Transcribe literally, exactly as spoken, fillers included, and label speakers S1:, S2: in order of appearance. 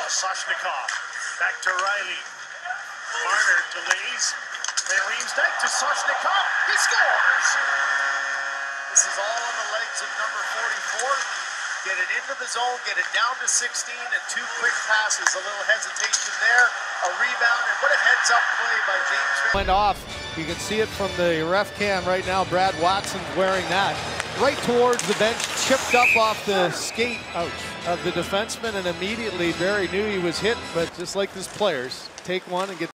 S1: Sошnikova, back to Riley. Marner delays. They leans back to Sошnikova. He scores! This is all on the legs of number forty-four. Get it into the zone, get it down to sixteen, and two quick passes. A little hesitation there, a rebound, and what a heads-up play by James.
S2: Went off. You can see it from the ref cam right now. Brad Watson's wearing that. Right towards the bench, chipped up off the skate ouch, of the defenseman, and immediately Barry knew he was hit, but just like his players, take one and get